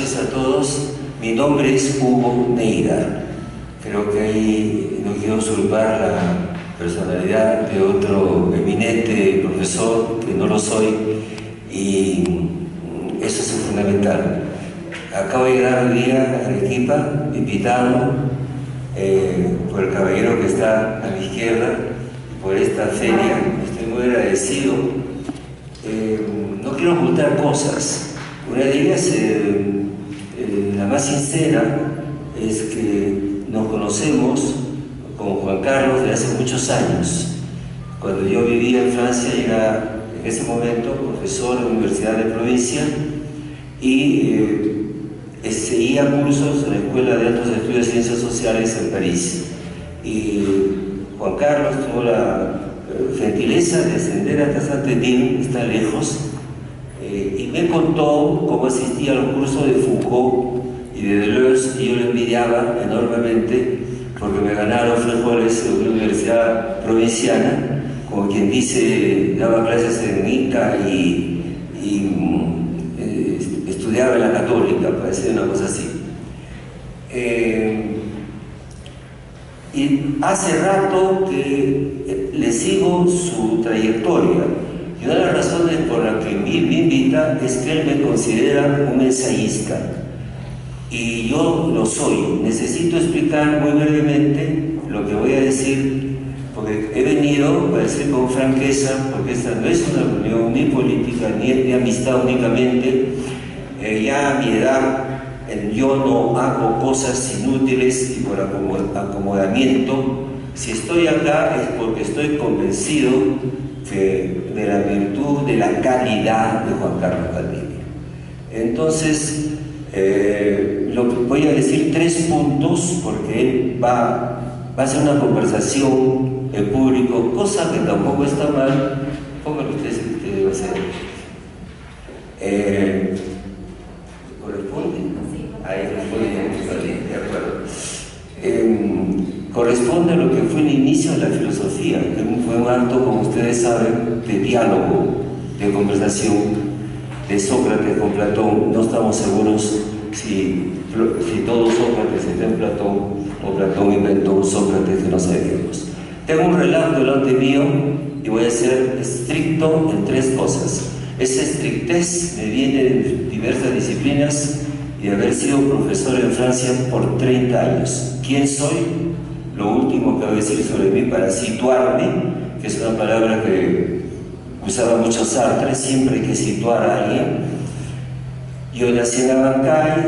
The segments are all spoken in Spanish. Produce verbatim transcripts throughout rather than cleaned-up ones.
noches a todos. Mi nombre es Hugo Neira. Creo que ahí no quiero usurpar la personalidad de otro eminente profesor, que no lo soy, y eso es fundamental. Acabo de llegar hoy día a Arequipa, invitado eh, por el caballero que está a mi izquierda, por esta feria. Estoy muy agradecido. Eh, no quiero ocultar cosas. Una de ellas, eh, eh, la más sincera, es que nos conocemos con Juan Carlos de hace muchos años. Cuando yo vivía en Francia, era en ese momento profesor de la Universidad de Provincia y eh, seguía cursos en la Escuela de Altos Estudios de Ciencias Sociales en París. Y Juan Carlos tuvo la gentileza de descender hasta Saint-Étienne, está lejos, eh, y me contó cómo asistía a los cursos de Foucault y de Deleuze, y yo lo envidiaba enormemente porque me ganaron frijoles en una universidad provinciana, como quien dice, daba clases en Ica y, y eh, estudiaba en la Católica, parecía una cosa así. Eh, y hace rato que le sigo su trayectoria, y una de las razones por las que me invita es que él me considera un ensayista. Y yo lo soy. Necesito explicar muy brevemente lo que voy a decir, porque he venido a decir con franqueza, porque esta no es una reunión ni política ni de amistad únicamente. Eh, ya a mi edad eh, yo no hago cosas inútiles y por acomod acomodamiento. Si estoy acá es porque estoy convencido que de la virtud, de la calidad de Juan Carlos Valdivia. Entonces, Eh, lo que voy a decir tres puntos, porque él va, va a hacer una conversación en público, cosa que tampoco está mal. Póngalo ustedes que usted debe hacer. Eh, ¿Corresponde? Ahí responde, de acuerdo. Eh, corresponde a lo que fue el inicio de la filosofía, que fue un acto, como ustedes saben, de diálogo, de conversación, de Sócrates con Platón. No estamos seguros si, si todo Sócrates está en Platón o Platón inventó un Sócrates que no sabemos. Tengo un relato delante mío y voy a ser estricto en tres cosas. Esa estrictez me viene de diversas disciplinas y de haber sido profesor en Francia por treinta años. ¿Quién soy? Lo último que voy a decir sobre mí para situarme, que es una palabra que usaba mucho Sartre, siempre hay que situar a alguien. Yo nací en Abancay,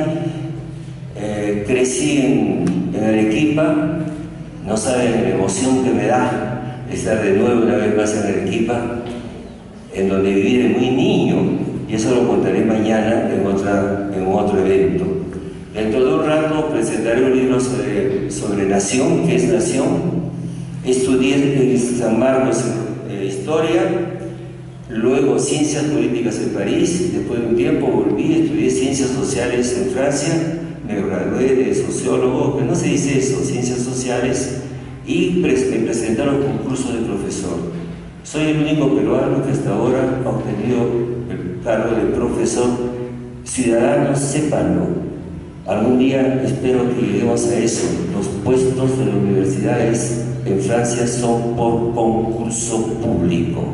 eh, crecí en, en Arequipa. No saben la emoción que me da estar de nuevo una vez más en Arequipa, en donde viví de muy niño, y eso lo contaré mañana en, otra, en otro evento. Dentro de un rato presentaré un libro sobre, sobre nación, ¿qué es nación? Estudié en San Marcos eh, Historia, luego Ciencias Políticas en París. Después de un tiempo volví, estudié Ciencias Sociales en Francia, me gradué de sociólogo, que no se dice eso, Ciencias Sociales, y pres me presentaron concurso de profesor. Soy el único peruano que hasta ahora ha obtenido el cargo de profesor. Ciudadanos, sépanlo. Algún día espero que lleguemos a eso. Los puestos de las universidades en Francia son por concurso público.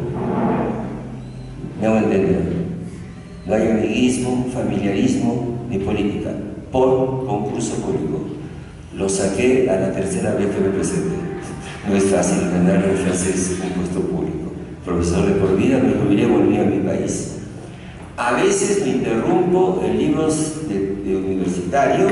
¿Me hago entender? No hay amiguismo, familiarismo ni política. Por concurso público. Lo saqué a la tercera vez que me presenté. No es fácil ganar en francés un puesto público. Profesor de por vida, me jubilé y volví a mi país. A veces me interrumpo en libros de, de universitario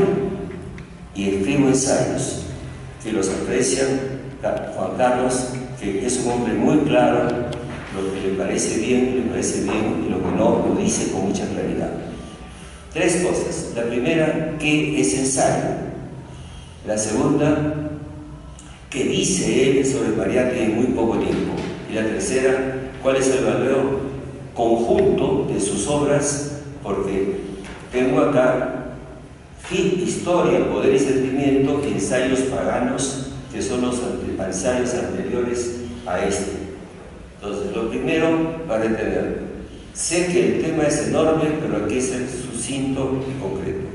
y escribo ensayos que los aprecian. Juan Carlos, que es un hombre muy claro, lo que le parece bien, le parece bien, y lo que no, lo dice con mucha claridad. Tres cosas. La primera, ¿qué es ensayo? La segunda, ¿qué dice él sobre Mariátegui en muy poco tiempo? Y la tercera, ¿cuál es el valor conjunto de sus obras? Porque tengo acá Historia, Poder y Sentimiento, y Ensayos Paganos, que son los ensayos anteriores a este. Entonces, lo primero, para entender, sé que el tema es enorme, pero hay que ser sucinto y concreto.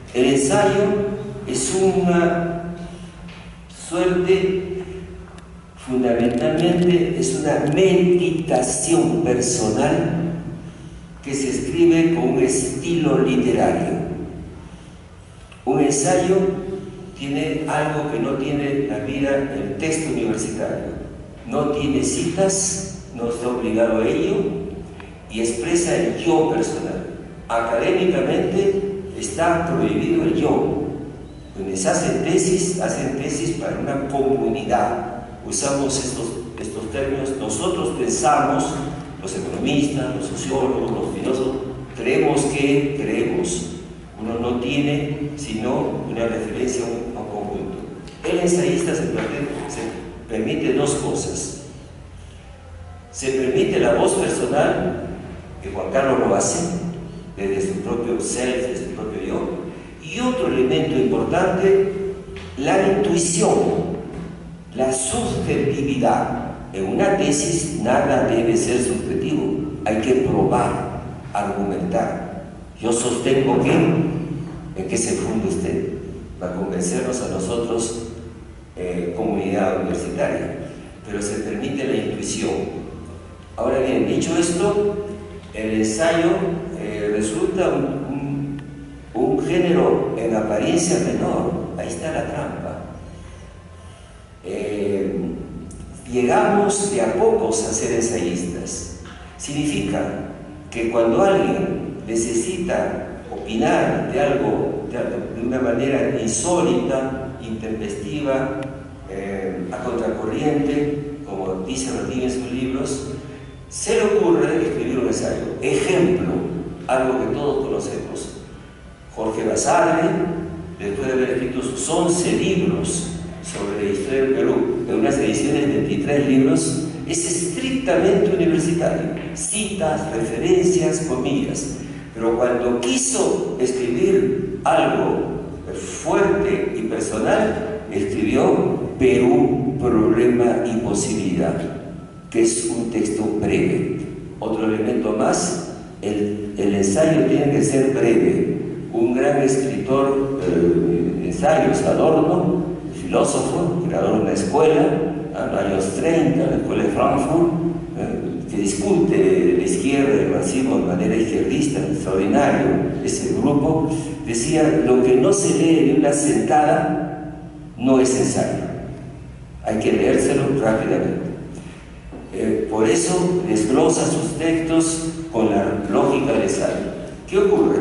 El ensayo es una suerte, fundamentalmente es una meditación personal que se escribe con un estilo literario. Un ensayo tiene algo que no tiene la vida el texto universitario. No tiene citas, no está obligado a ello y expresa el yo personal. Académicamente está prohibido el yo. Quienes hacen tesis, hacen tesis para una comunidad. Usamos estos, estos términos. Nosotros pensamos, los economistas, los sociólogos, los filósofos, creemos que creemos. Uno no tiene sino una referencia a un conjunto. El ensayista se, se permite dos cosas. Se permite la voz personal, que Juan Carlos lo hace, desde su propio self, desde su propio yo. Y otro elemento importante, la intuición, la subjetividad. En una tesis nada debe ser subjetivo, hay que probar, argumentar. Yo sostengo que, ¿en qué se funda usted? Para convencernos a nosotros, eh, comunidad universitaria. Pero se permite la intuición. Ahora bien, dicho esto, el ensayo eh, resulta un, un, un género en apariencia menor. Ahí está la trampa. Eh, llegamos de a pocos a ser ensayistas. Significa que cuando alguien necesita opinar de algo de, de una manera insólita, intempestiva, eh, a contracorriente, como dice Martín en sus libros, se le ocurre escribir un ensayo. Ejemplo, algo que todos conocemos. Jorge Basadre, después de haber escrito sus once libros sobre la historia del Perú, en unas ediciones de veintitrés libros, es estrictamente universitario. Citas, referencias, comillas. Pero cuando quiso escribir algo fuerte y personal, escribió Perú, problema y posibilidad, que es un texto breve. Otro elemento más, el, el ensayo tiene que ser breve. Un gran escritor eh, de ensayos, Adorno, filósofo, creador de una escuela, a los años treinta, la escuela de Frankfurt, eh, que discute la izquierda y el marxismo de manera izquierdista, extraordinario, ese grupo, decía, lo que no se lee de una sentada no es ensayo, hay que leérselo rápidamente. Eh, por eso desglosa sus textos con la lógica del ensayo. ¿Qué ocurre?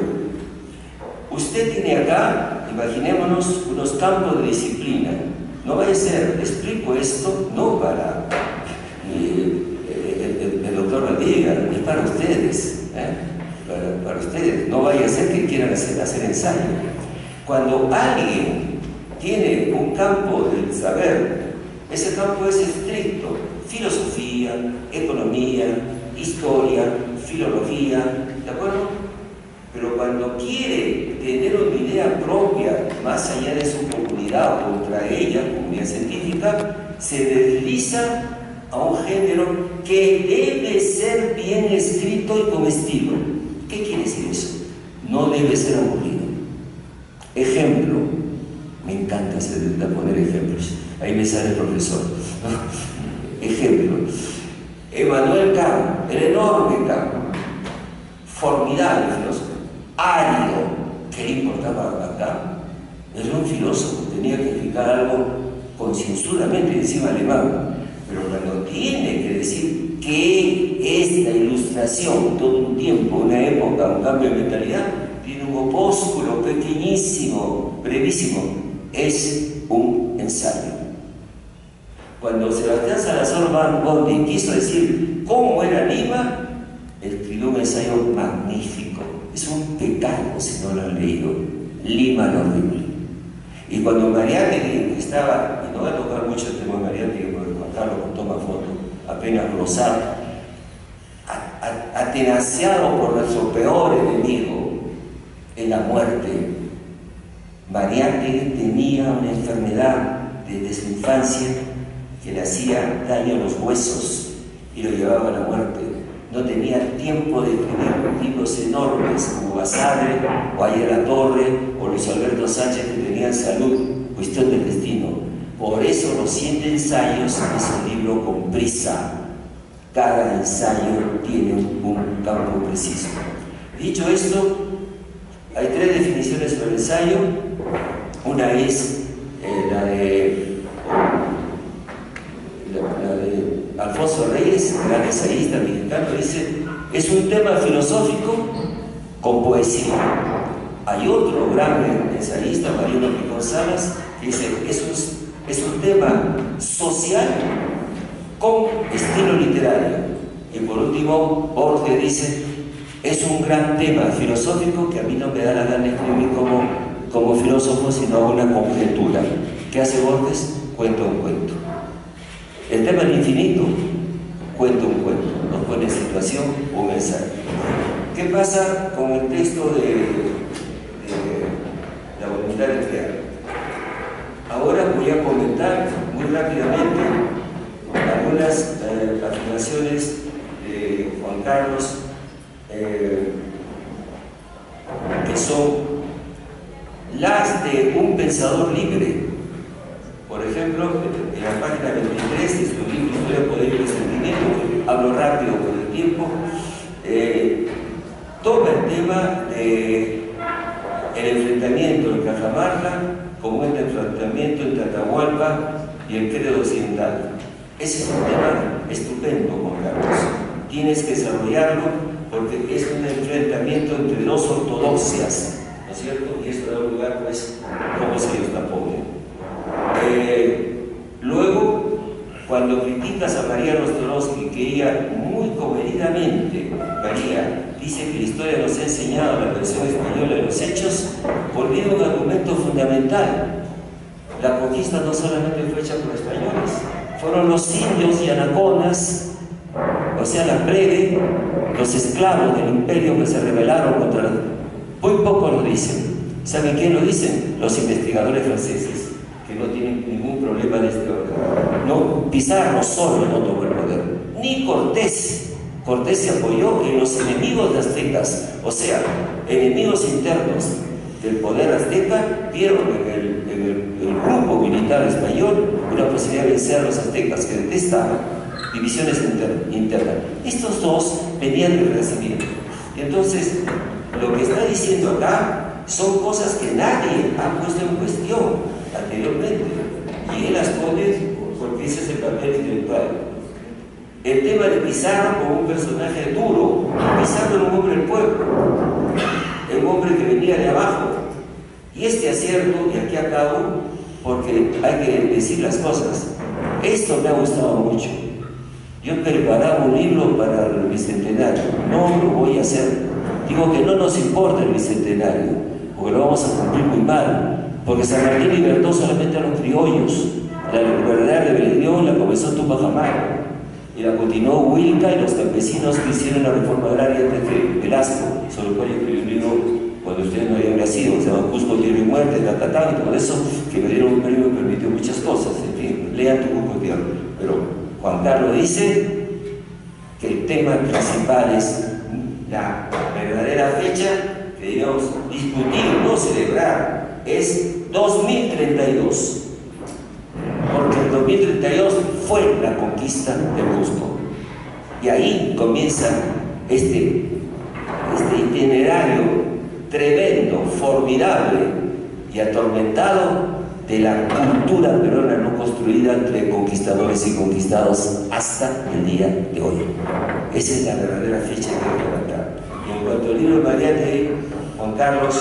Usted tiene acá, imaginémonos, unos campos de disciplina. No vaya a ser, explico esto no para eh, el, el, el doctor Valdivia, es para ustedes, ¿eh? para, para ustedes. No vaya a ser que quieran hacer, hacer ensayo. Cuando alguien tiene un campo del saber, ese campo es estricto. Filosofía, economía, historia, filología, ¿de acuerdo? Pero cuando quiere tener una idea propia, más allá de su comunidad o contra ella, comunidad científica, se desliza a un género que debe ser bien escrito y con estilo. ¿Qué quiere decir eso? No debe ser aburrido. Ejemplo, me encanta hacer, poner ejemplos, ahí me sale el profesor. Ejemplo, Emmanuel Kant, el enorme Kant, formidable filósofo, árido, ¿qué le importaba a Kant? Era un filósofo, tenía que explicar algo concienzudamente, encima alemán, pero cuando tiene que decir qué es la ilustración, todo un tiempo, una época, un cambio de mentalidad, tiene un opúsculo pequeñísimo, brevísimo, es un ensayo. Cuando Sebastián Salazar Van Gondi quiso decir cómo era Lima, escribió un ensayo magnífico. Es un pecado si no lo han leído. Lima lo horrible. Y cuando Mariátegui estaba, y no va a tocar mucho el tema de Mariátegui porque Juan Carlos toma foto, apenas rozado, atenaciado por nuestro peor enemigo en la muerte, Mariátegui tenía una enfermedad desde su infancia que le hacía daño a los huesos y lo llevaba a la muerte. no tenía tiempo de escribir libros enormes como Basadre, o Aya La Torre, o Luis Alberto Sánchez, que tenían Salud, Cuestión del Destino. Por eso Los Siete Ensayos es un libro con prisa. Cada ensayo tiene un campo preciso. Dicho esto, hay tres definiciones sobre el ensayo. Una es eh, la de la, la de Alfonso Reyes, gran ensayista mexicano, dice: es un tema filosófico con poesía. Hay otro gran ensayista, Mariano Picón Salas, que dice: es un, es un tema social con estilo literario. Y por último, Borges dice: es un gran tema filosófico que a mí no me da la gana de escribir como, como filósofo, sino una conjetura. ¿Qué hace Borges? Cuenta un cuento. El tema del infinito, cuenta un cuento, nos pone en situación un mensaje. ¿Qué pasa con el texto de, de La voluntad de crear? Ahora voy a comentar muy rápidamente algunas eh, afirmaciones de Juan Carlos eh, que son las de un pensador libre. Por ejemplo, en la página veintitrés de su libro Historia, Poder y Resentimiento, hablo rápido por el tiempo, eh, toma el tema del enfrentamiento en Cajamarca como el enfrentamiento entre Atahualpa y el credo occidental. Ese es un tema estupendo, Juan Carlos. Tienes que desarrollarlo porque es un enfrentamiento entre dos ortodoxias, ¿no es cierto? Y esto da lugar, pues, cómo se ellos la ponen. Eh, luego, cuando criticas a María Nostrovsky, que ella muy comedidamente, María, dice que la historia nos ha enseñado la versión española de los hechos, olvida un argumento fundamental. La conquista no solamente fue hecha por españoles, fueron los indios y anaconas, o sea, la plebe, los esclavos del imperio que se rebelaron contra la... Muy poco lo dicen. ¿Saben quién lo dicen? Los investigadores franceses, que no tienen ningún problema de este orden. No, Pizarro solo no tomó el poder, ni Cortés. Cortés se apoyó en los enemigos de aztecas, o sea, enemigos internos del poder azteca vieron en el, en el, el grupo militar español una posibilidad de vencer a los aztecas, que detestaban divisiones inter, internas. Estos dos venían del Renacimiento. Y entonces, lo que está diciendo acá son cosas que nadie ha puesto en cuestión anteriormente, y él las pone porque ese es el papel intelectual. El tema de Pizarro como un personaje duro. Pizarro era un hombre del pueblo, un hombre que venía de abajo. Y este acierto, y aquí acabo, porque hay que decir las cosas, esto me ha gustado mucho. Yo preparaba un libro para el Bicentenario, no lo voy a hacer. Digo que no nos importa el Bicentenario, porque lo vamos a cumplir muy mal, porque San Martín libertó solamente a los criollos. La verdadera rebelión la comenzó Tupac Amaru y la continuó Huilca y los campesinos que hicieron la reforma agraria desde Velasco, sobre el cual yo escribí un libro cuando ustedes no habían nacido, se llama Cusco, Tierra y Muerte, Tatatán, y todo eso, que me dieron un premio y me permitió muchas cosas. En fin, lean tu Cusco, Tierra. Pero Juan Carlos dice que el tema principal es la verdadera fecha que debemos discutir, no celebrar, es dos mil treinta y dos. Porque el dos mil treinta y dos fue la conquista del Cusco. Y ahí comienza este, este itinerario tremendo, formidable y atormentado de la cultura peruana no construida entre conquistadores y conquistados hasta el día de hoy. Esa es la verdadera fecha que hay que levantar. Y en cuanto al libro de Mariátegui, Juan Carlos,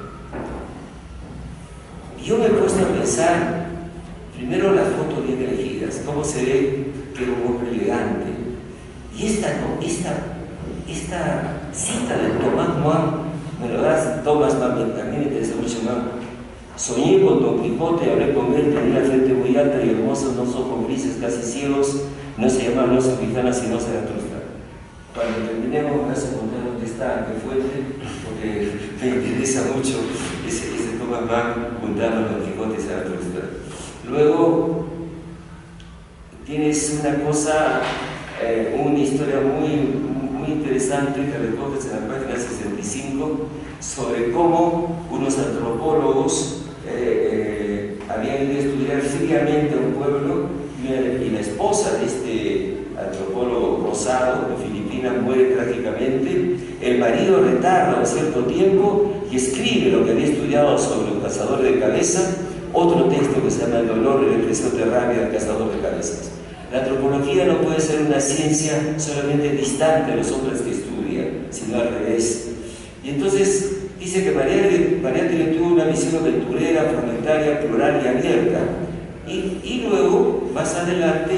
yo me he puesto a pensar, primero las fotos bien elegidas, cómo se ve que era un hombre elegante. Y esta, no, esta, esta cita de Tomás Mann, me lo das, Tomás Mann, a mí me interesa mucho Mann. Soñé con Don Quijote, hablé con él, tenía la frente muy alta y hermosos, unos ojos grises casi ciegos, no se llama Losa Quijana sino Zaratustra. Cuando terminemos, vas a contar dónde está, qué fuente, porque me interesa mucho ese, ese Tomás Mann juntando Don Quijote y Zaratustra. Luego, tienes una cosa, eh, una historia muy, muy interesante que recoges en la página sesenta y cinco sobre cómo unos antropólogos eh, eh, habían ido a estudiar fríamente a un pueblo y, y la esposa de este antropólogo Rosado de Filipinas muere trágicamente. El marido retarda un cierto tiempo y escribe lo que había estudiado sobre un cazador de cabeza, otro texto que se llama El dolor y la impresión terrárea del cazador de cabezas. La antropología no puede ser una ciencia solamente distante de los hombres que estudian, sino al revés. Y entonces dice que Mariátegui tuvo una visión aventurera, fragmentaria, plural y abierta. Y, y luego, más adelante,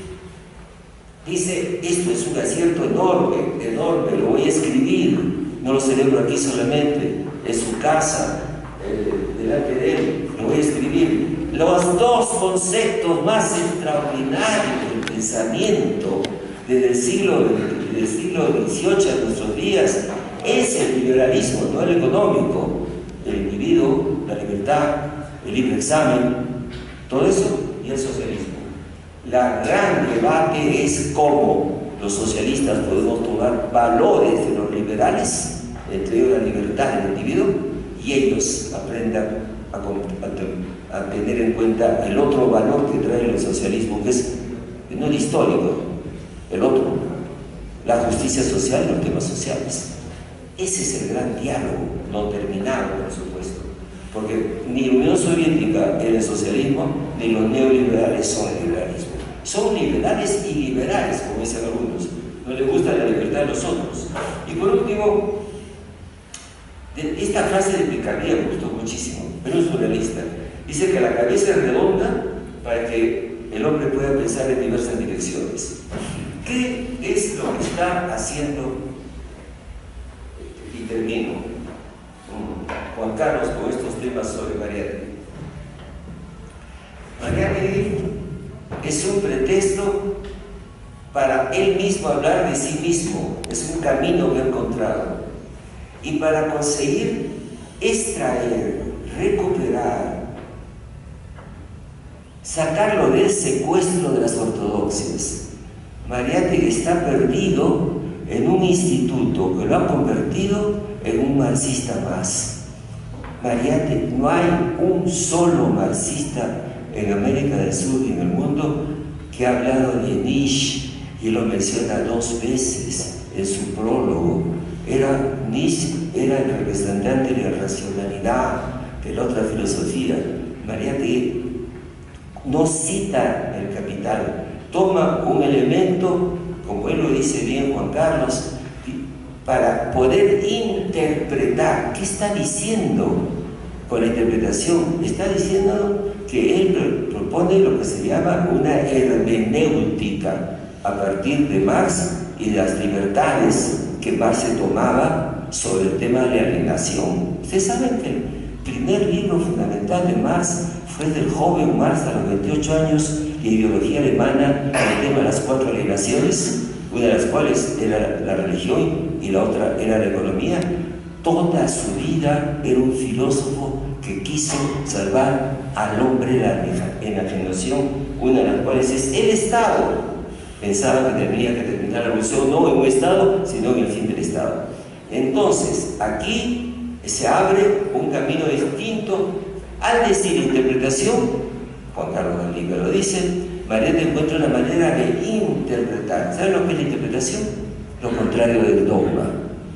dice, esto es un acierto enorme, enorme, lo voy a escribir, no lo celebro aquí solamente, en su casa, eh, delante de él, lo voy a escribir. Los dos conceptos más extraordinarios del pensamiento desde el siglo, desde el siglo dieciocho a nuestros días es el liberalismo, no el económico, el individuo, la libertad, el libre examen, todo eso, y el socialismo. La gran debate es cómo los socialistas podemos tomar valores de los liberales, entre ellos la libertad del individuo, y ellos aprendan a, a, a tener en cuenta el otro valor que trae el socialismo, que es no el histórico, el otro, la justicia social y los temas sociales. Ese es el gran diálogo, no terminado, por supuesto, porque ni la Unión Soviética era el socialismo, ni los neoliberales son el liberalismo. Son liberales y liberales, como dicen algunos. No les gusta la libertad de los otros. Y por último, esta frase de Picardía me gustó muchísimo, pero es surrealista. Dice que la cabeza es redonda para que el hombre pueda pensar en diversas direcciones. ¿Qué es lo que está haciendo? Y termino, Juan Carlos, con estos temas sobre Mariátegui. Mariátegui es un pretexto para él mismo hablar de sí mismo, es un camino que ha encontrado. Y para conseguir extraer, recuperar, sacarlo del secuestro de las ortodoxias. Mariátegui está perdido en un instituto que lo ha convertido en un marxista más. Mariátegui, no hay un solo marxista en América del Sur y en el mundo que ha hablado de Nietzsche, y lo menciona dos veces en su prólogo. Era Nietzsche, era el representante de la racionalidad, de la otra filosofía. Mariátegui no cita el Capital, toma un elemento, como él lo dice bien Juan Carlos, para poder interpretar. ¿Qué está diciendo con la interpretación? Está diciendo que él propone lo que se llama una hermenéutica a partir de Marx y de las libertades que Marx se tomaba sobre el tema de la alienación. Ustedes saben que el primer libro fundamental de Marx fue del joven Marx a los veintiocho años, de ideología alemana, el tema de las cuatro alienaciones, una de las cuales era la religión y la otra era la economía. Toda su vida era un filósofo que quiso salvar al hombre de la enajenación, una de las cuales es el Estado. Pensaba que tenía que terminar la revolución no en un Estado, sino en el fin del Estado. Entonces, aquí se abre un camino distinto. Al decir interpretación, Juan Carlos Galiga lo dice, Mariátegui encuentra una manera de interpretar. ¿Saben lo que es la interpretación? Lo contrario del dogma.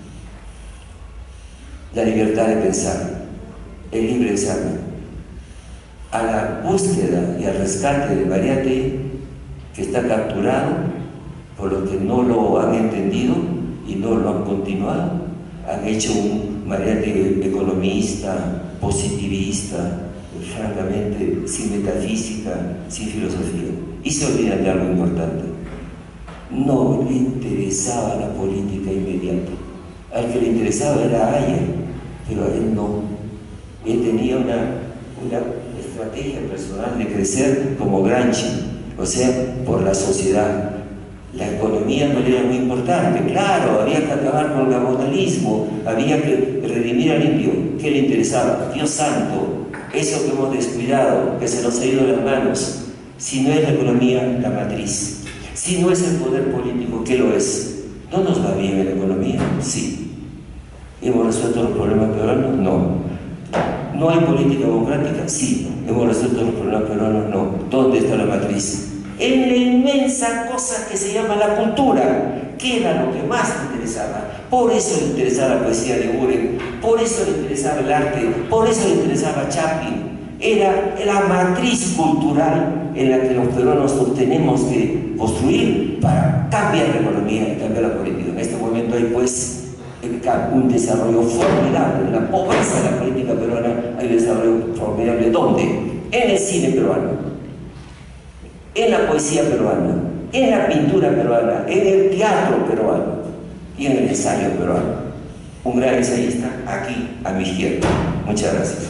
La libertad de pensar, el libre examen. A la búsqueda y al rescate de Mariátegui, que está capturado por los que no lo han entendido y no lo han continuado, han hecho un Mariátegui economista, positivista, francamente sin metafísica, sin filosofía, y se olvidan de algo importante. No le interesaba la política inmediata. Al que le interesaba era a Ayer, pero a él no. Él tenía una, una estrategia personal de crecer como Gramsci, o sea, por la sociedad. La economía no le era muy importante, claro, había que acabar con el gamonalismo, había que redimir al indio. ¿Qué le interesaba? Dios santo, eso que hemos descuidado, que se nos ha ido de las manos. Si no es la economía, la matriz. Si no es el poder político, ¿qué lo es? ¿No nos va bien en la economía? Sí. ¿Hemos resuelto los problemas peruanos? No. ¿No hay política democrática? Sí. ¿Hemos resuelto los problemas peruanos? No. ¿Dónde está la matriz? En la inmensa cosa que se llama la cultura, que era lo que más le interesaba. Por eso le interesaba la poesía de Buren, por eso le interesaba el arte, por eso le interesaba Chaplin. Era la matriz cultural en la que los peruanos nos tenemos que construir para cambiar la economía y cambiar la política. En este momento hay pues un desarrollo formidable. En la pobreza de la política peruana hay un desarrollo formidable. ¿Dónde? En el cine peruano, en la poesía peruana, en la pintura peruana, en el teatro peruano y en el ensayo peruano. Un gran ensayista aquí a mi izquierda. Muchas gracias.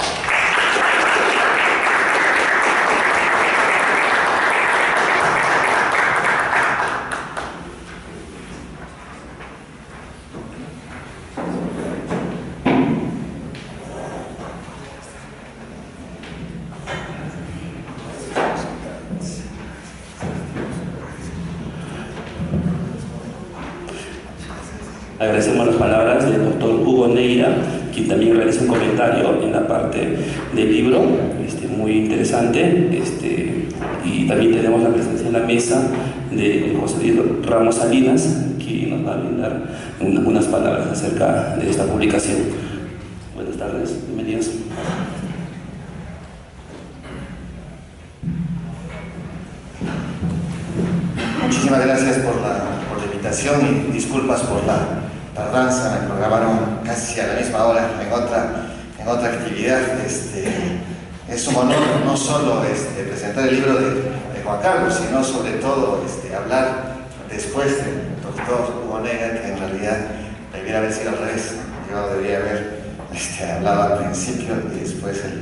Agradecemos las palabras del doctor Hugo Neira, quien también realiza un comentario en la parte del libro, este, muy interesante, este, y también tenemos la presencia en la mesa de José Luis Ramos Salinas, quien nos va a brindar unas palabras acerca de esta publicación. Buenas tardes, bienvenidos. Muchísimas gracias por la, por la invitación y disculpas por la tardanza. Me programaron casi a la misma hora en otra, en otra actividad. Este, es un honor no solo este, presentar el libro de, de Juan Carlos, sino sobre todo este, hablar después del doctor Hugo Neira, que en realidad debiera haber sido al revés. Yo debería haber este, hablado al principio y después el,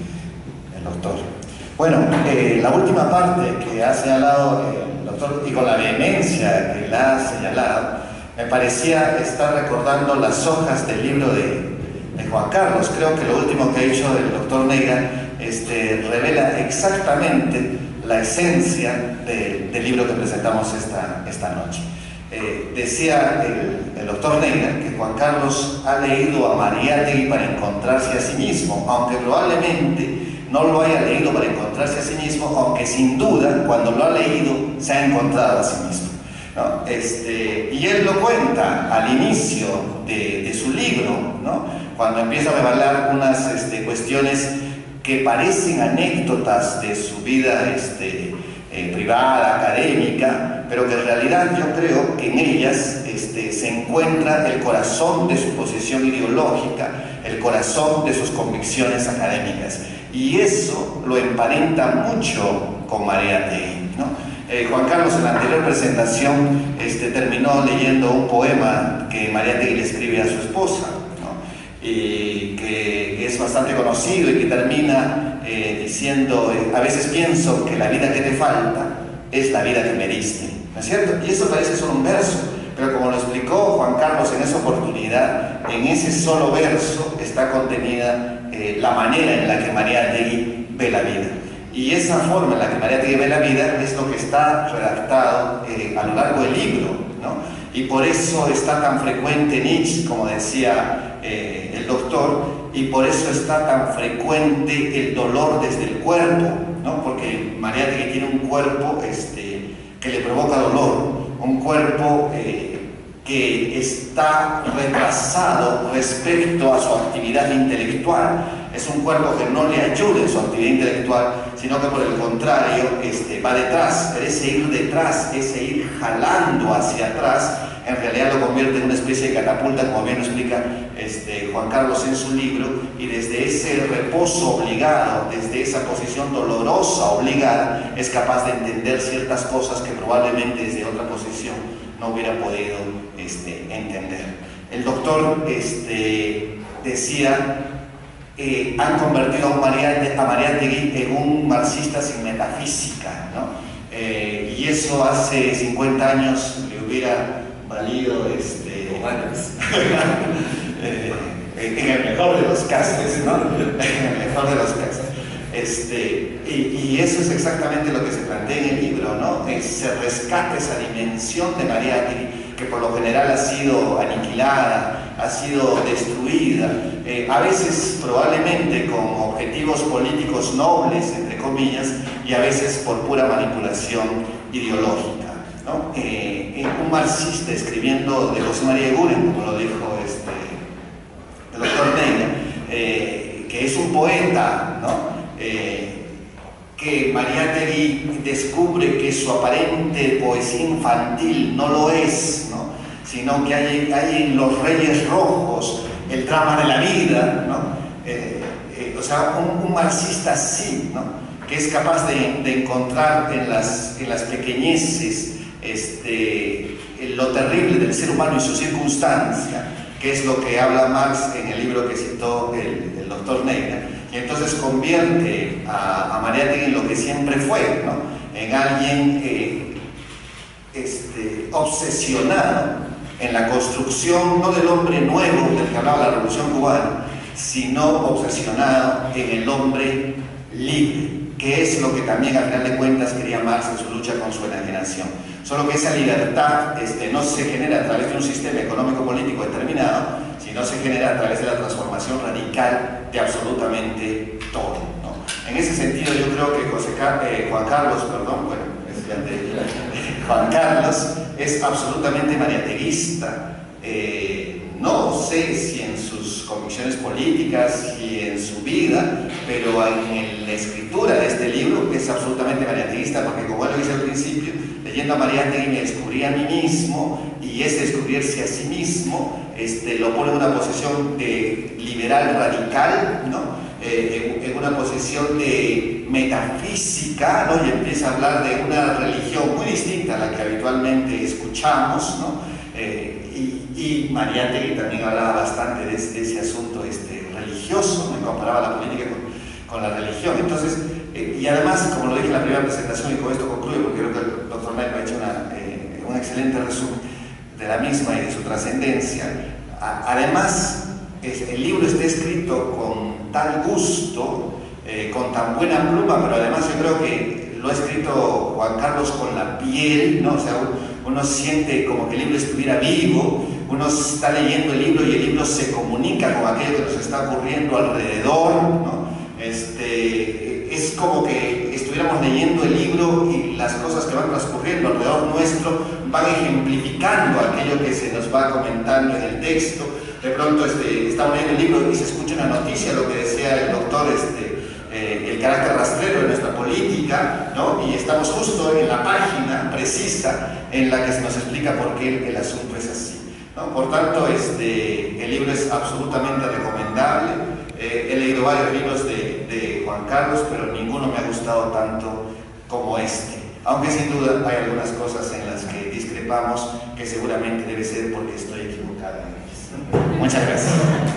el doctor. Bueno, eh, la última parte que ha señalado el doctor, y con la vehemencia que la ha señalado, me parecía estar recordando las hojas del libro de, de Juan Carlos. Creo que lo último que ha dicho el doctor Neira este, revela exactamente la esencia de, del libro que presentamos esta, esta noche. Eh, decía el, el doctor Neira que Juan Carlos ha leído a Mariátegui para encontrarse a sí mismo, aunque probablemente no lo haya leído para encontrarse a sí mismo, aunque sin duda cuando lo ha leído se ha encontrado a sí mismo, ¿no? Este, y él lo cuenta al inicio de, de su libro, ¿no? Cuando empieza a revelar unas este, cuestiones que parecen anécdotas de su vida este, eh, privada, académica, pero que en realidad yo creo que en ellas este, se encuentra el corazón de su posición ideológica, el corazón de sus convicciones académicas. Y eso lo emparenta mucho con Mariátegui, ¿no? Eh, Juan Carlos en la anterior presentación este, terminó leyendo un poema que Mariátegui le escribe a su esposa, ¿no? Y que es bastante conocido y que termina eh, diciendo, eh, a veces pienso que la vida que te falta es la vida que me diste, ¿no es cierto? Y eso parece solo un verso, pero como lo explicó Juan Carlos en esa oportunidad, en ese solo verso está contenida Eh, la manera en la que Mariátegui ve la vida. Y esa forma en la que Mariátegui ve la vida es lo que está redactado eh, a lo largo del libro, ¿no? Y por eso está tan frecuente Nietzsche, como decía eh, el doctor, y por eso está tan frecuente el dolor desde el cuerpo, ¿no? Porque Mariátegui tiene un cuerpo este, que le provoca dolor, un cuerpo eh, que está retrasado respecto a su actividad intelectual. Es un cuerpo que no le ayuda en su actividad intelectual, sino que por el contrario este, va detrás, pero ese ir detrás, ese ir jalando hacia atrás, en realidad lo convierte en una especie de catapulta, como bien lo explica este, Juan Carlos en su libro, y desde ese reposo obligado, desde esa posición dolorosa obligada, es capaz de entender ciertas cosas que probablemente desde otra posición no hubiera podido este, entender. El doctor este, decía, eh, han convertido a Mariátegui, a Mariátegui en un marxista sin metafísica, ¿no? Eh, y eso hace cincuenta años le hubiera valido este, eh, en el mejor de los casos, ¿no? En el mejor de los casos. Este, y, y eso es exactamente lo que se plantea en el libro, ¿no? Es, se rescata esa dimensión de Mariátegui que por lo general ha sido aniquilada, ha sido destruida, eh, a veces probablemente con objetivos políticos nobles, entre comillas, y a veces por pura manipulación ideológica, ¿no? Eh, eh, un marxista escribiendo de José María Eguren, como lo dijo este, el doctor Neira, eh, que es un poeta, ¿no? Eh, que Mariátegui descubre que su aparente poesía infantil no lo es, ¿no? Sino que hay, hay en Los Reyes Rojos el drama de la vida, ¿no? Eh, eh, o sea, un, un marxista así, ¿no? Que es capaz de, de encontrar en las, en las pequeñeces este, lo terrible del ser humano y su circunstancia, que es lo que habla Marx en el libro que citó el, el doctor Neira. Y entonces convierte a, a Mariátegui en lo que siempre fue, ¿no? En alguien eh, este, obsesionado en la construcción, no del hombre nuevo del que hablaba la Revolución Cubana, sino obsesionado en el hombre libre, que es lo que también al final de cuentas quería Marx en su lucha con su enajenación. Solo que esa libertad este, no se genera a través de un sistema económico-político determinado, sino se genera a través de la transformación radical de absolutamente todo, ¿no? En ese sentido yo creo que José Car eh, Juan Carlos, perdón, bueno, es ya de, Juan Carlos es absolutamente mariateguista. Eh, no sé si en sus convicciones políticas y en su vida, pero en la escritura de este libro es absolutamente mariateguista, porque como él lo dice al principio, leyendo a Mariátegui me descubrí a mí mismo, y ese descubrirse a sí mismo este, lo pone en una posición de liberal radical, ¿no? Eh, en, en una posición de metafísica, ¿no? Y empieza a hablar de una religión muy distinta a la que habitualmente escuchamos, ¿no? Eh, y, y Mariátegui también hablaba bastante de, de ese asunto este, religioso, ¿no? Comparaba la política con, con la religión. Entonces, eh, y además, como lo dije en la primera presentación, y con esto concluyo, porque creo que el doctor Neira ha hecho una, eh, un excelente resumen de la misma y de su trascendencia. Además, el libro está escrito con tal gusto, eh, con tan buena pluma, pero además yo creo que lo ha escrito Juan Carlos con la piel, ¿no? O sea, uno siente como que el libro estuviera vivo, uno está leyendo el libro y el libro se comunica con aquello que nos está ocurriendo alrededor, ¿no? Este, es como que estuviéramos leyendo el libro y las cosas que van transcurriendo alrededor nuestro van ejemplificando aquello que se nos va comentando en el texto. De pronto este, estamos leyendo el libro y se escucha una noticia, lo que decía el doctor, este, eh, el carácter rastrero de nuestra política, ¿no? Y estamos justo en la página precisa en la que se nos explica por qué el, el asunto es así, ¿no? Por tanto, este, el libro es absolutamente recomendable. Eh, he leído varios libros de, de Juan Carlos, pero ninguno me ha gustado tanto como este, aunque sin duda hay algunas cosas en las que discrepamos que seguramente debe ser porque estoy equivocado en ellas. Muchas gracias.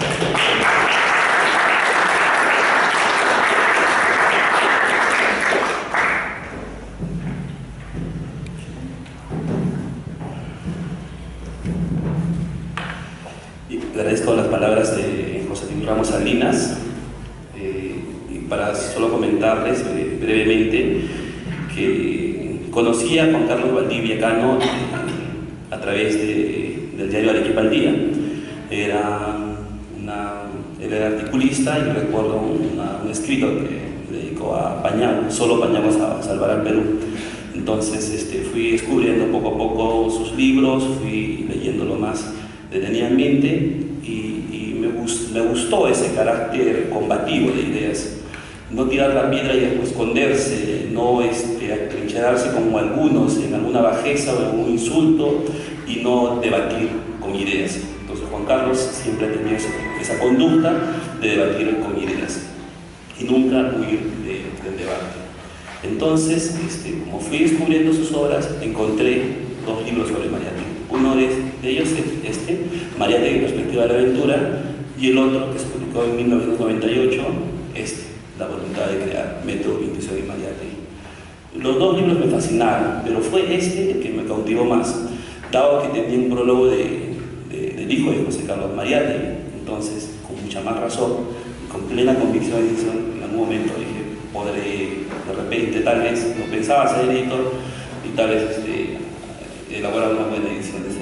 Y agradezco las palabras de José Luis Ramos Salinas, eh, y para solo comentarles eh, brevemente que conocí a Juan Carlos Valdivia Cano eh, a través de, del diario Arequipa al Día. Era, una, él era articulista y recuerdo una, un escrito que dedicó a Pañagua, solo Pañagua a salvar al Perú. Entonces este, fui descubriendo poco a poco sus libros, fui leyéndolo más detenidamente y, y me, gust, me gustó ese carácter combativo de ideas. No tirar la piedra y después esconderse, no este, atrincherarse como algunos en alguna bajeza o en un insulto y no debatir con ideas. Entonces Juan Carlos siempre ha tenido esa, esa conducta de debatir con ideas y nunca huir de, del debate. Entonces, este, como fui descubriendo sus obras, encontré dos libros sobre Mariátegui. Uno de, de ellos es este, Mariátegui, Perspectiva de la Aventura, y el otro, que se publicó en mil novecientos noventa y ocho, este, La Voluntad de Crear, Método, Intuición y Mariátegui. Los dos libros me fascinaron, pero fue este el que me cautivó más, dado que tenía un prólogo de, de, del hijo de José Carlos Mariátegui. Entonces, con mucha más razón, con plena convicción, en algún momento dije, podré, de repente, tal vez, no pensaba ser editor, y tal vez este, elaborar una buena edición de ese libro.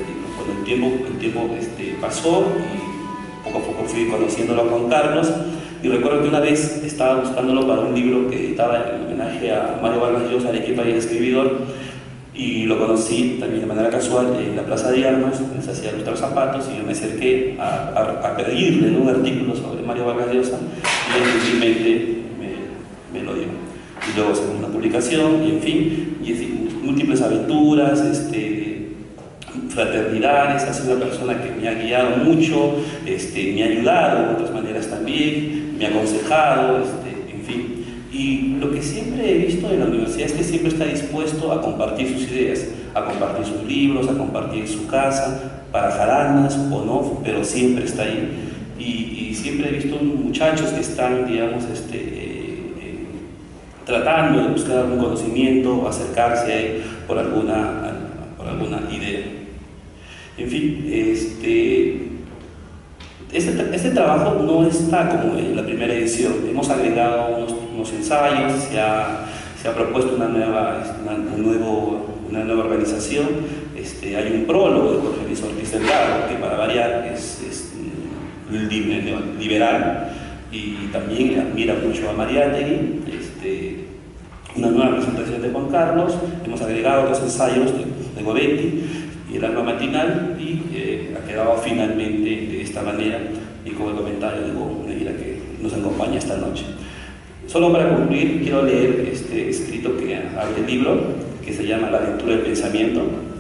bueno, el tiempo, el tiempo este, pasó y poco a poco fui conociéndolo a Juan Carlos. Y recuerdo que una vez estaba buscándolo para un libro que editaba en homenaje a Mario Vargas Llosa, Arequipa y el escribidor, y lo conocí también de manera casual en la Plaza de Armas, donde se hacía ilustrar zapatos, y yo me acerqué a, a, a pedirle un artículo sobre Mario Vargas Llosa, y él gentilmente me, me lo dio. Y luego sacó una publicación, y en fin, y decir, múltiples aventuras, este, fraternidades. Ha sido una persona que me ha guiado mucho, este, me ha ayudado de otras maneras también, me ha aconsejado, este, en fin. Y lo que siempre he visto en la universidad es que siempre está dispuesto a compartir sus ideas, a compartir sus libros, a compartir su casa, para jaranas o no, pero siempre está ahí. Y, y siempre he visto muchachos que están, digamos, este, eh, eh, tratando de buscar algún conocimiento o acercarse a él por alguna, por alguna idea. En fin, este... Este, este trabajo no está como en la primera edición. Hemos agregado unos, unos ensayos, se ha, se ha propuesto una nueva, una, un nuevo, una nueva organización. Este, hay un prólogo de Jorge Luis Ortiz Delgado, que para variar es, es liberal y también admira mucho a Mariátegui. Este, una nueva presentación de Juan Carlos. Hemos agregado los ensayos de, de Gobetti y el alma matinal, y eh, ha quedado finalmente de esta manera, y con el comentario de Hugo Neira, que nos acompaña esta noche. Solo para concluir, quiero leer este escrito que abre el libro, que se llama La lectura del pensamiento.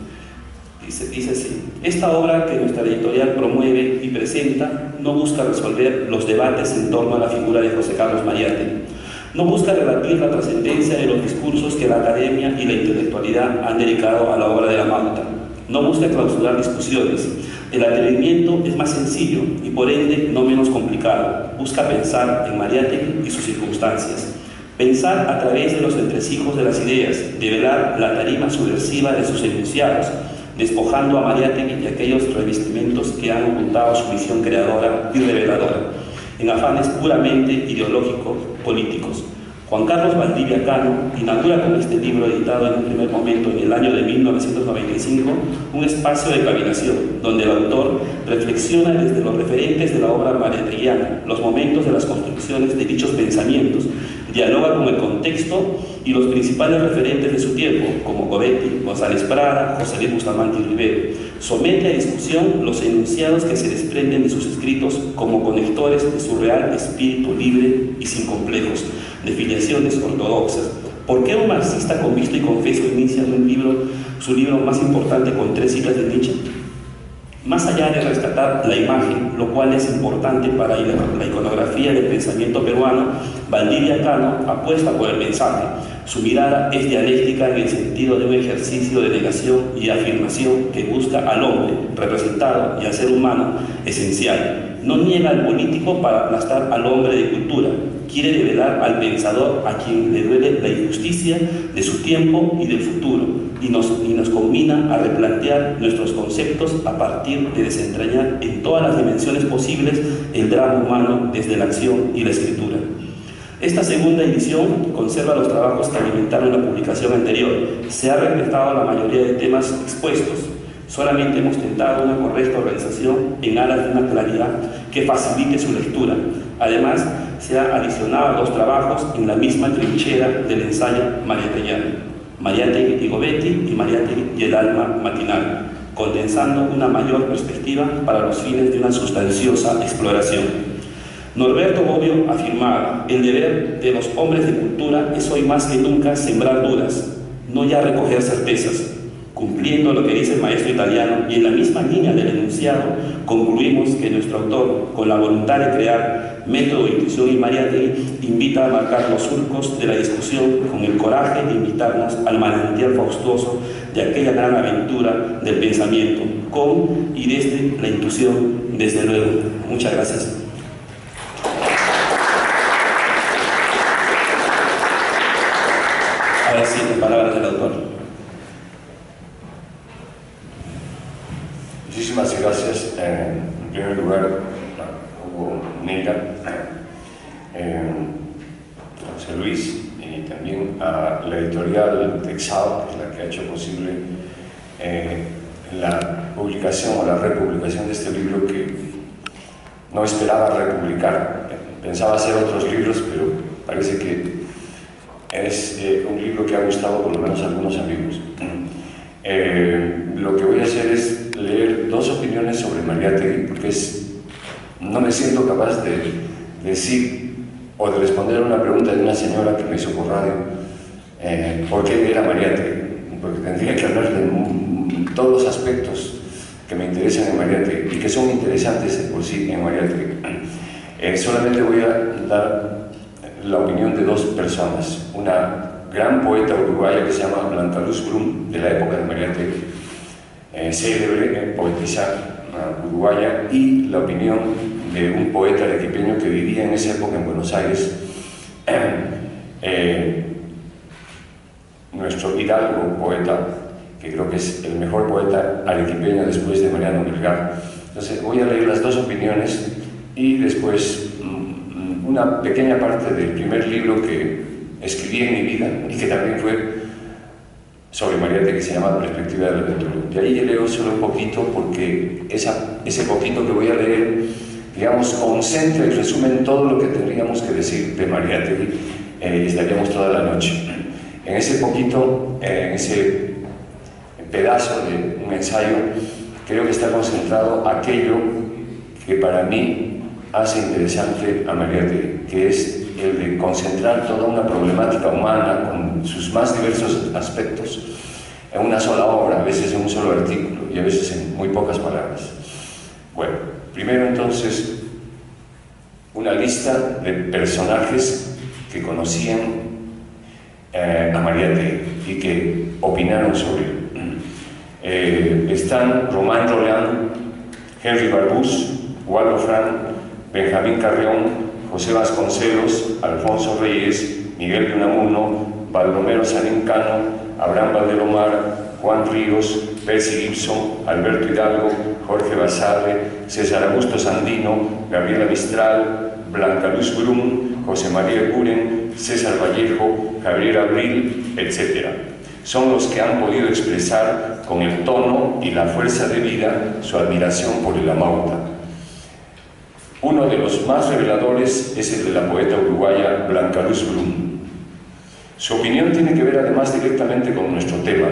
Dice, dice así: esta obra que nuestra editorial promueve y presenta no busca resolver los debates en torno a la figura de José Carlos Mariátegui. No busca rebatir la trascendencia de los discursos que la academia y la intelectualidad han dedicado a la obra de la Mauta. No busca clausurar discusiones. El atrevimiento es más sencillo y por ende no menos complicado. Busca pensar en Mariátegui y sus circunstancias. Pensar a través de los entresijos de las ideas, develar la tarima subversiva de sus enunciados, despojando a Mariátegui de aquellos revestimientos que han ocultado su visión creadora y reveladora, en afanes puramente ideológicos, políticos. Juan Carlos Valdivia Cano inaugura con este libro, editado en un primer momento en el año de mil novecientos noventa y cinco, un espacio de cavilación, donde el autor reflexiona desde los referentes de la obra mariáteguiana, los momentos de las construcciones de dichos pensamientos, dialoga con el contexto y los principales referentes de su tiempo, como Gobetti, González Prada, José Luis Bustamante y Rivero. Somete a discusión los enunciados que se desprenden de sus escritos como conectores de su real espíritu libre y sin complejos, de filiaciones ortodoxas. ¿Por qué un marxista convisto y confeso inicia un libro, su libro más importante con tres citas de Nietzsche? Más allá de rescatar la imagen, lo cual es importante para la iconografía del pensamiento peruano, Valdivia Cano apuesta por el mensaje. Su mirada es dialéctica en el sentido de un ejercicio de negación y afirmación que busca al hombre representado y al ser humano esencial. No niega al político para aplastar al hombre de cultura. Quiere develar al pensador a quien le duele la injusticia de su tiempo y del futuro, y nos, y nos combina a replantear nuestros conceptos a partir de desentrañar en todas las dimensiones posibles el drama humano desde la acción y la escritura. Esta segunda edición conserva los trabajos que alimentaron la publicación anterior. Se ha respetado la mayoría de temas expuestos. Solamente hemos tentado una correcta organización en aras de una claridad que facilite su lectura. Además, se ha adicionado dos trabajos en la misma trinchera del ensayo mariáteguiano: Mariátegui y Gobetti y Mariátegui y el alma matinal, condensando una mayor perspectiva para los fines de una sustanciosa exploración. Norberto Bobbio afirmaba: el deber de los hombres de cultura es hoy más que nunca sembrar dudas, no ya recoger certezas. Cumpliendo lo que dice el maestro italiano y en la misma línea del enunciado, concluimos que nuestro autor, con la voluntad de crear método, intuición y Mariátegui, invita a marcar los surcos de la discusión con el coraje de invitarnos al manantial faustuoso de aquella gran aventura del pensamiento, con y desde la intuición, desde luego. Muchas gracias. Ahora sí, las palabras del autor. Muchísimas gracias. Eh, en primer lugar, a Hugo Neira, eh, José Luis, y también a la editorial Texao, que es la que ha hecho posible eh, la publicación o la republicación de este libro que no esperaba republicar. Pensaba hacer otros libros, pero parece que es eh, un libro que ha gustado por lo menos a algunos amigos. Eh, lo que voy a hacer es leer dos opiniones sobre Mariátegui, porque es, no me siento capaz de decir o de responder a una pregunta de una señora que me hizo por radio, eh, ¿por qué era Mariátegui? Porque tendría que hablar de todos los aspectos que me interesan en Mariátegui y que son interesantes por sí en Mariátegui. Eh, solamente voy a dar la opinión de dos personas, una gran poeta uruguaya que se llama Blanca Luz Brum, de la época de Mariátegui, eh, célebre poetisa uh, uruguaya, y la opinión de un poeta arequipeño que vivía en esa época en Buenos Aires, eh, nuestro Hidalgo poeta, que creo que es el mejor poeta arequipeño después de Mariano Melgar. Entonces voy a leer las dos opiniones y después mm, una pequeña parte del primer libro que escribí en mi vida y que también fue sobre Mariátegui, que se llama Perspectiva del Aventura. De ahí leo solo un poquito porque esa, ese poquito que voy a leer, digamos, concentra y resume todo lo que tendríamos que decir de Mariátegui, eh, y estaríamos toda la noche. En ese poquito, eh, en ese pedazo de un ensayo, creo que está concentrado aquello que para mí hace interesante a Mariátegui, que es el de concentrar toda una problemática humana con sus más diversos aspectos en una sola obra, a veces en un solo artículo y a veces en muy pocas palabras. Bueno, primero entonces una lista de personajes que conocían eh, a Mariátegui y que opinaron sobre él. Eh, están Román Roland, Henry Barbús, Waldo Fran, Benjamín Carrión, José Vasconcelos, Alfonso Reyes, Miguel de Unamuno, Baldomero Salincano, Abraham Valdelomar, Juan Ríos, Percy Gibson, Alberto Hidalgo, Jorge Basadre, César Augusto Sandino, Gabriela Mistral, Blanca Luz Brum, José María Buren, César Vallejo, Javier Abril, etcétera. Son los que han podido expresar con el tono y la fuerza de vida su admiración por el Amauta. Uno de los más reveladores es el de la poeta uruguaya Blanca Luz Brum. Su opinión tiene que ver además directamente con nuestro tema.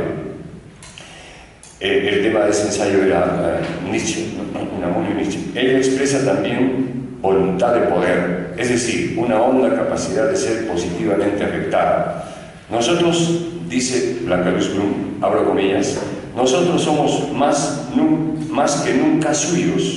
Eh, el tema de ese ensayo era uh, Nietzsche, Unamuno y Nietzsche. Ella expresa también voluntad de poder, es decir, una honda capacidad de ser positivamente afectada. Nosotros, dice Blanca Luz Brum, abro comillas, nosotros somos más, más que nunca suyos.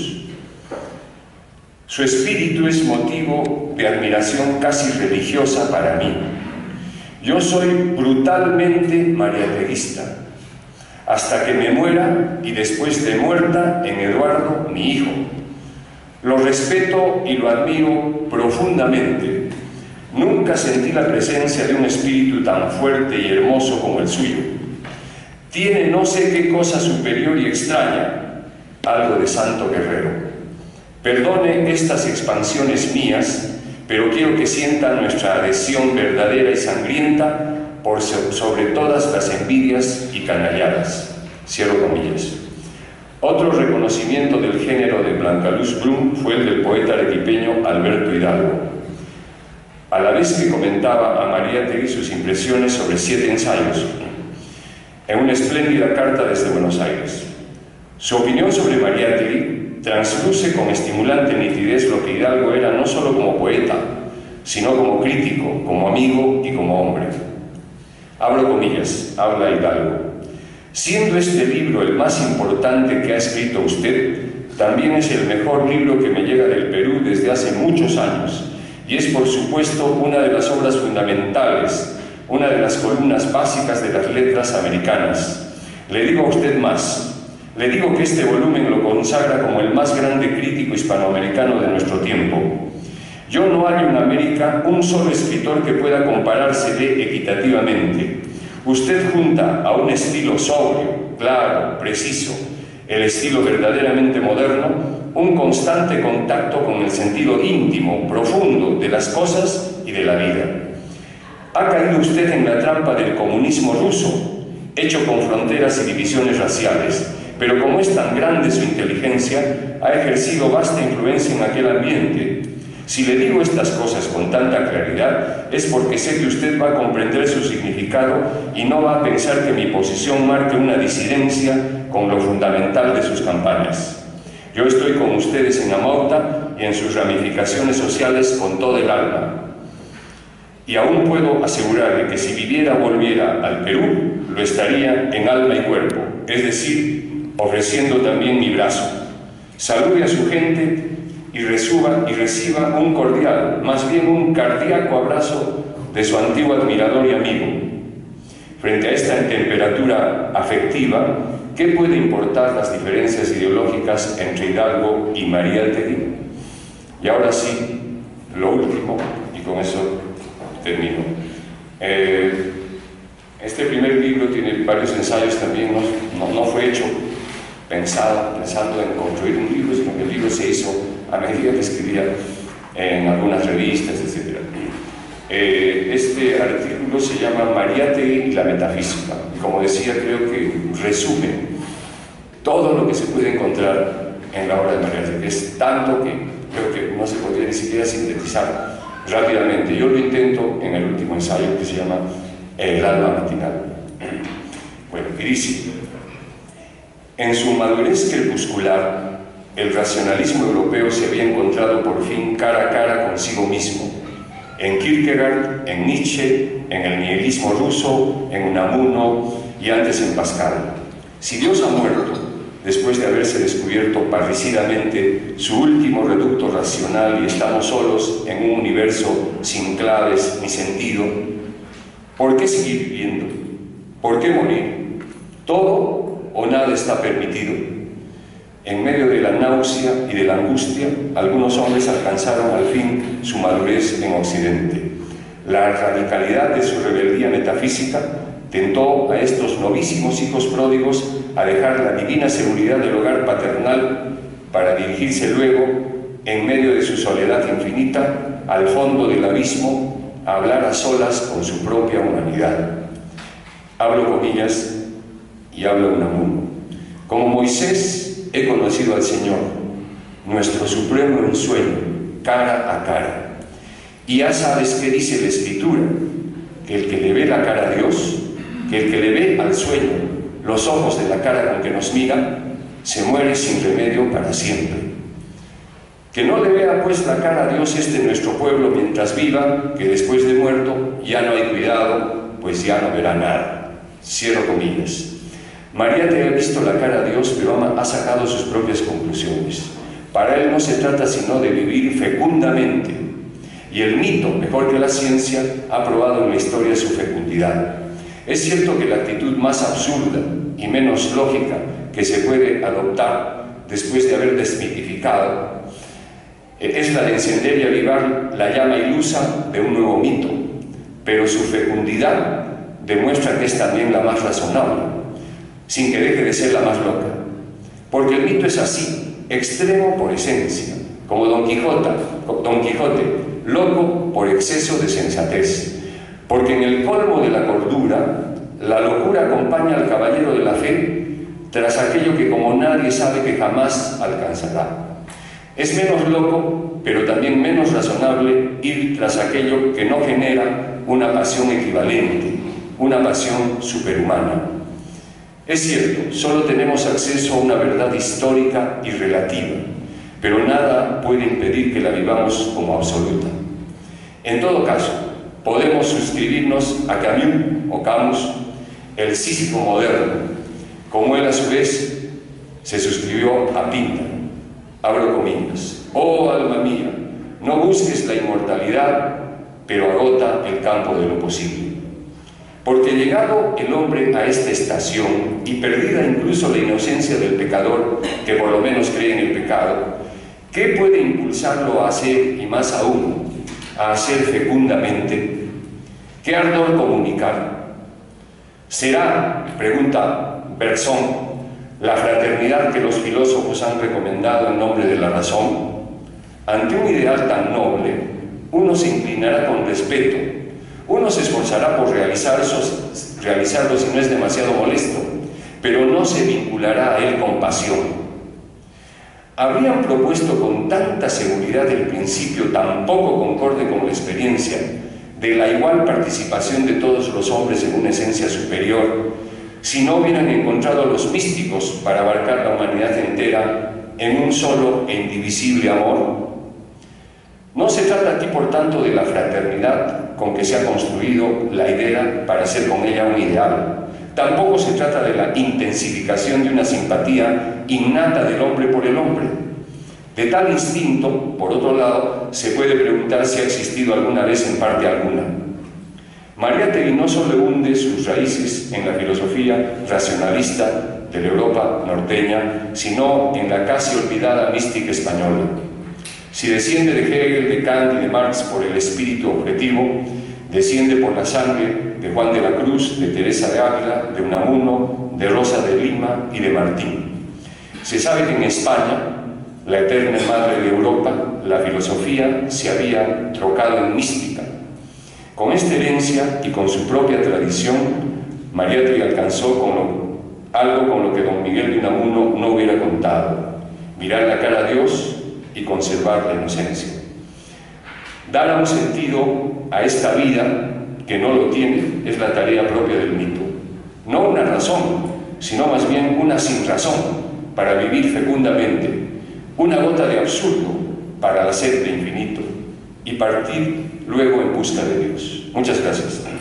Su espíritu es motivo de admiración casi religiosa para mí. Yo soy brutalmente mariateguista, hasta que me muera y después de muerta en Eduardo, mi hijo. Lo respeto y lo admiro profundamente. Nunca sentí la presencia de un espíritu tan fuerte y hermoso como el suyo. Tiene no sé qué cosa superior y extraña, algo de santo guerrero. Perdone estas expansiones mías, pero quiero que sientan nuestra adhesión verdadera y sangrienta por sobre todas las envidias y canalladas. Cierro comillas. Otro reconocimiento del género de Blanca Luz Brum fue el del poeta arequipeño Alberto Hidalgo. A la vez que comentaba a Mariátegui sus impresiones sobre siete ensayos, en una espléndida carta desde Buenos Aires. Su opinión sobre Mariátegui transluce con estimulante nitidez lo que Hidalgo era no solo como poeta, sino como crítico, como amigo y como hombre. Abro comillas, habla Hidalgo. Siendo este libro el más importante que ha escrito usted, también es el mejor libro que me llega del Perú desde hace muchos años, y es por supuesto una de las obras fundamentales, una de las columnas básicas de las letras americanas. Le digo a usted más. Le digo que este volumen lo consagra como el más grande crítico hispanoamericano de nuestro tiempo. Yo no hallo en América un solo escritor que pueda comparársele equitativamente. Usted junta a un estilo sobrio, claro, preciso, el estilo verdaderamente moderno, un constante contacto con el sentido íntimo, profundo de las cosas y de la vida. Ha caído usted en la trampa del comunismo ruso, hecho con fronteras y divisiones raciales, pero como es tan grande su inteligencia, ha ejercido vasta influencia en aquel ambiente. Si le digo estas cosas con tanta claridad, es porque sé que usted va a comprender su significado y no va a pensar que mi posición marque una disidencia con lo fundamental de sus campañas. Yo estoy con ustedes en Amauta y en sus ramificaciones sociales con todo el alma. Y aún puedo asegurarle que si viviera o volviera al Perú, lo estaría en alma y cuerpo, es decir, ofreciendo también mi brazo. Salude a su gente y reciba, y reciba un cordial, más bien un cardíaco abrazo de su antiguo admirador y amigo. Frente a esta temperatura afectiva, ¿qué puede importar las diferencias ideológicas entre Hidalgo y Mariátegui? Y ahora sí, lo último, y con eso termino. Eh, este primer libro tiene varios ensayos también, no, no, no fue hecho pensado, pensando en construir un libro, sino que el libro se hizo a medida que escribía en algunas revistas, etcétera. Eh, este artículo se llama Mariátegui y la metafísica, y como decía, creo que resume todo lo que se puede encontrar en la obra de Mariátegui. Es tanto que creo que no se podría ni siquiera sintetizar rápidamente. Yo lo intento en el último ensayo, que se llama El alma matinal. Bueno, y dice: en su madurez crepuscular, el racionalismo europeo se había encontrado por fin cara a cara consigo mismo, en Kierkegaard, en Nietzsche, en el nihilismo ruso, en Unamuno y antes en Pascal. Si Dios ha muerto, después de haberse descubierto parricidamente su último reducto racional, y estamos solos en un universo sin claves ni sentido, ¿por qué seguir viviendo? ¿Por qué morir? Todo o nada está permitido. En medio de la náusea y de la angustia, algunos hombres alcanzaron al fin su madurez en Occidente. La radicalidad de su rebeldía metafísica tentó a estos novísimos hijos pródigos a dejar la divina seguridad del hogar paternal para dirigirse luego, en medio de su soledad infinita, al fondo del abismo, a hablar a solas con su propia humanidad. Hablo comillas y hablo Unamuno. Como Moisés, he conocido al Señor, nuestro supremo ensueño, cara a cara. Y ya sabes qué dice la Escritura, que el que le ve la cara a Dios, que el que le ve al sueño los ojos de la cara con que nos mira, se muere sin remedio para siempre. Que no le vea pues la cara a Dios este nuestro pueblo mientras viva, que después de muerto ya no hay cuidado, pues ya no verá nada. Cierro comillas. Mariátegui ha visto la cara a Dios, pero ha sacado sus propias conclusiones. Para él no se trata sino de vivir fecundamente, y el mito, mejor que la ciencia, ha probado en la historia su fecundidad. Es cierto que la actitud más absurda y menos lógica que se puede adoptar después de haber desmitificado es la de encender y avivar la llama ilusa de un nuevo mito, pero su fecundidad demuestra que es también la más razonable, sin que deje de ser la más loca. Porque el mito es así, extremo por esencia, como Don Quijote, Don Quijote, loco por exceso de sensatez. Porque en el colmo de la cordura, la locura acompaña al caballero de la fe tras aquello que como nadie sabe que jamás alcanzará. Es menos loco, pero también menos razonable ir tras aquello que no genera una pasión equivalente, una pasión superhumana. Es cierto, solo tenemos acceso a una verdad histórica y relativa, pero nada puede impedir que la vivamos como absoluta. En todo caso, podemos suscribirnos a Camus o Camus, el Sísifo moderno, como él a su vez se suscribió a Pinta. Abro comillas. Oh, alma mía, no busques la inmortalidad, pero agota el campo de lo posible. Porque llegado el hombre a esta estación, y perdida incluso la inocencia del pecador, que por lo menos cree en el pecado, ¿qué puede impulsarlo a hacer, y más aún, a hacer fecundamente? ¿Qué ardor comunicar? ¿Será, pregunta Bergson, la fraternidad que los filósofos han recomendado en nombre de la razón? Ante un ideal tan noble, uno se inclinará con respeto, uno se esforzará por realizarlo, realizarlo si no es demasiado molesto, pero no se vinculará a él con pasión. Habrían propuesto con tanta seguridad el principio tan poco concorde con la experiencia de la igual participación de todos los hombres en una esencia superior, si no hubieran encontrado a los místicos para abarcar la humanidad entera en un solo e indivisible amor. No se trata aquí, por tanto, de la fraternidad con que se ha construido la idea para hacer con ella un ideal. Tampoco se trata de la intensificación de una simpatía innata del hombre por el hombre. De tal instinto, por otro lado, se puede preguntar si ha existido alguna vez en parte alguna. Mariátegui no solo hunde sus raíces en la filosofía racionalista de la Europa norteña, sino en la casi olvidada mística española. Si desciende de Hegel, de Kant y de Marx por el espíritu objetivo, desciende por la sangre de Juan de la Cruz, de Teresa de Ávila, de Unamuno, de Rosa de Lima y de Martín. Se sabe que en España, la eterna madre de Europa, la filosofía se había trocado en mística. Con esta herencia y con su propia tradición, Mariátegui alcanzó con lo, algo con lo que don Miguel de Unamuno no hubiera contado: mirar la cara a Dios y conservar la inocencia. Dar un sentido a esta vida que no lo tiene es la tarea propia del mito. No una razón, sino más bien una sinrazón para vivir fecundamente, una gota de absurdo para la sed de infinito y partir luego en busca de Dios. Muchas gracias.